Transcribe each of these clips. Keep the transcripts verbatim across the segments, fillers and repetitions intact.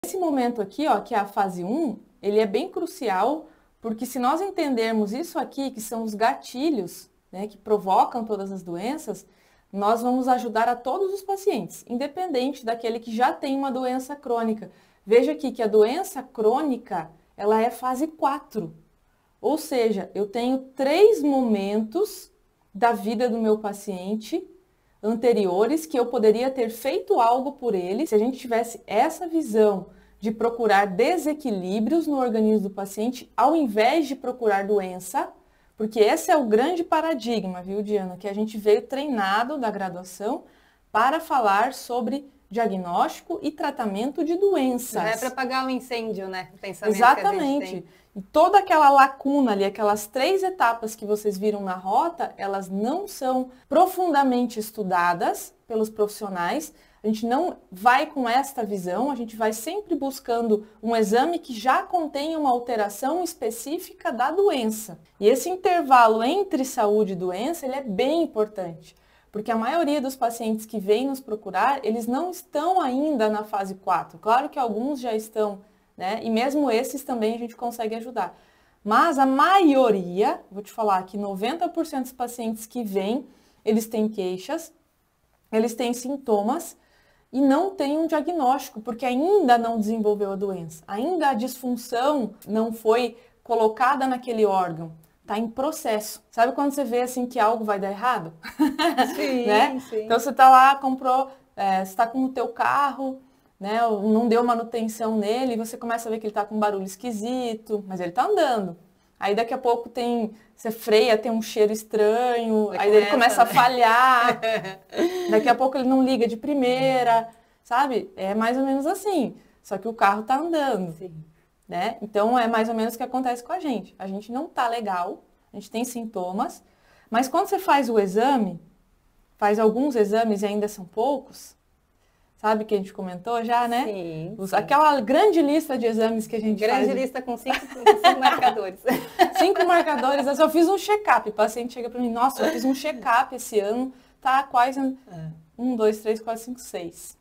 Esse momento aqui, ó, que é a fase um, ele é bem crucial, porque se nós entendermos isso aqui, que são os gatilhos, né, que provocam todas as doenças, nós vamos ajudar a todos os pacientes, independente daquele que já tem uma doença crônica. Veja aqui que a doença crônica, ela é fase quatro. Ou seja, eu tenho três momentos da vida do meu paciente anteriores que eu poderia ter feito algo por ele se a gente tivesse essa visão de procurar desequilíbrios no organismo do paciente ao invés de procurar doença, porque esse é o grande paradigma, viu, Diana, que a gente veio treinado da graduação para falar sobre diagnóstico e tratamento de doenças. Não é para apagar o incêndio, né? O pensamento Exatamente. Que a gente tem. E toda aquela lacuna ali, aquelas três etapas que vocês viram na rota, elas não são profundamente estudadas pelos profissionais. A gente não vai com esta visão, a gente vai sempre buscando um exame que já contém uma alteração específica da doença. E esse intervalo entre saúde e doença, ele é bem importante. Porque a maioria dos pacientes que vêm nos procurar, eles não estão ainda na fase quatro. Claro que alguns já estão, né? E mesmo esses também a gente consegue ajudar. Mas a maioria, vou te falar que noventa por cento dos pacientes que vêm, eles têm queixas, eles têm sintomas e não têm um diagnóstico, porque ainda não desenvolveu a doença. Ainda a disfunção não foi colocada naquele órgão. Está em processo. Sabe quando você vê assim que algo vai dar errado? Sim, né? sim. Então você está lá, comprou, é, você está com o teu carro, né? Não deu manutenção nele, e você começa a ver que ele está com um barulho esquisito, mas ele está andando. Aí daqui a pouco tem, você freia, tem um cheiro estranho, aí, aí ele começa né? a falhar, daqui a pouco ele não liga de primeira, sabe? É mais ou menos assim, só que o carro está andando. Sim. Né? Então, é mais ou menos o que acontece com a gente. A gente não tá legal, a gente tem sintomas, mas quando você faz o exame, faz alguns exames e ainda são poucos, sabe que a gente comentou já, né? Sim, Os, sim. Aquela grande lista de exames que a gente grande faz. Grande lista com cinco, cinco marcadores. Cinco marcadores. Eu só fiz um check-up. O paciente chega para mim, nossa, eu fiz um check-up esse ano, tá quase um, dois, três, quatro, cinco, seis.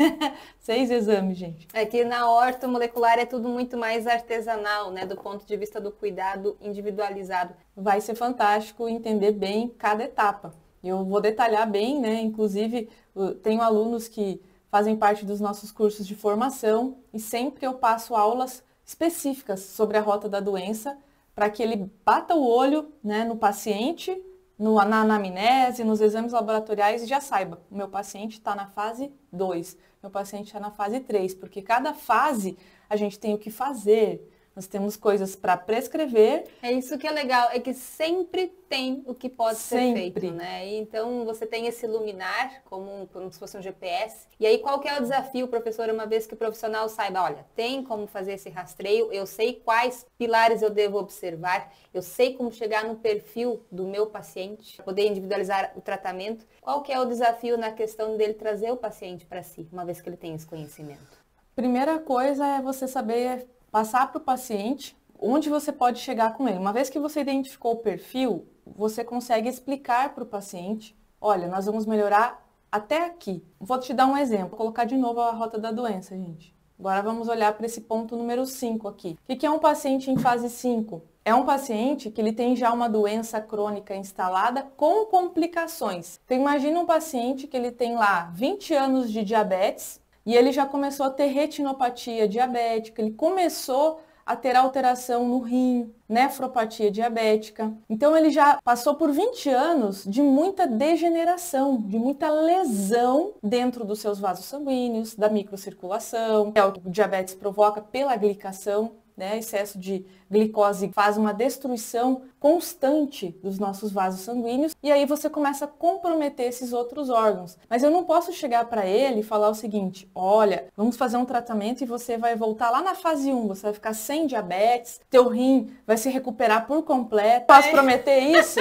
Seis exames, gente. É que na ortomolecular é tudo muito mais artesanal, né? Do ponto de vista do cuidado individualizado. Vai ser fantástico entender bem cada etapa. Eu vou detalhar bem, né? Inclusive, tenho alunos que fazem parte dos nossos cursos de formação e sempre eu passo aulas específicas sobre a rota da doença para que ele bata o olho, né, no paciente, No, na anamnese, nos exames laboratoriais e já saiba, o meu paciente está na fase dois, meu paciente está na fase três, porque cada fase a gente tem o que fazer, nós temos coisas para prescrever. É isso que é legal, é que sempre tem o que pode sempre. ser feito, né? E então você tem esse luminar, como, um, como se fosse um G P S, e aí qual que é o desafio, professor, uma vez que o profissional saiba, olha, tem como fazer esse rastreio, eu sei quais pilares eu devo observar, eu sei como chegar no perfil do meu paciente, para poder individualizar o tratamento. Qual que é o desafio na questão dele trazer o paciente para si, uma vez que ele tem esse conhecimento? Primeira coisa é você saber passar para o paciente onde você pode chegar com ele. Uma vez que você identificou o perfil, você consegue explicar para o paciente, olha, nós vamos melhorar até aqui. Vou te dar um exemplo, vou colocar de novo a rota da doença, gente. Agora vamos olhar para esse ponto número cinco aqui. O que é um paciente em fase cinco? É um paciente que ele tem já uma doença crônica instalada com complicações. Então imagina um paciente que ele tem lá vinte anos de diabetes, e ele já começou a ter retinopatia diabética, ele começou a ter alteração no rim, nefropatia diabética. Então ele já passou por vinte anos de muita degeneração, de muita lesão dentro dos seus vasos sanguíneos, da microcirculação, que é o que o diabetes provoca pela glicação. Né, excesso de glicose faz uma destruição constante dos nossos vasos sanguíneos e aí você começa a comprometer esses outros órgãos. Mas eu não posso chegar para ele e falar o seguinte, olha, vamos fazer um tratamento e você vai voltar lá na fase um, você vai ficar sem diabetes, teu rim vai se recuperar por completo. Posso é. prometer isso?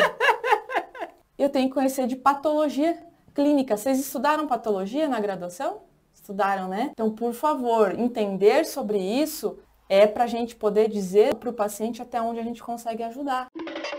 Eu tenho que conhecer de patologia clínica. Vocês estudaram patologia na graduação? Estudaram, né? Então, por favor, entender sobre isso é para a gente poder dizer para o paciente até onde a gente consegue ajudar.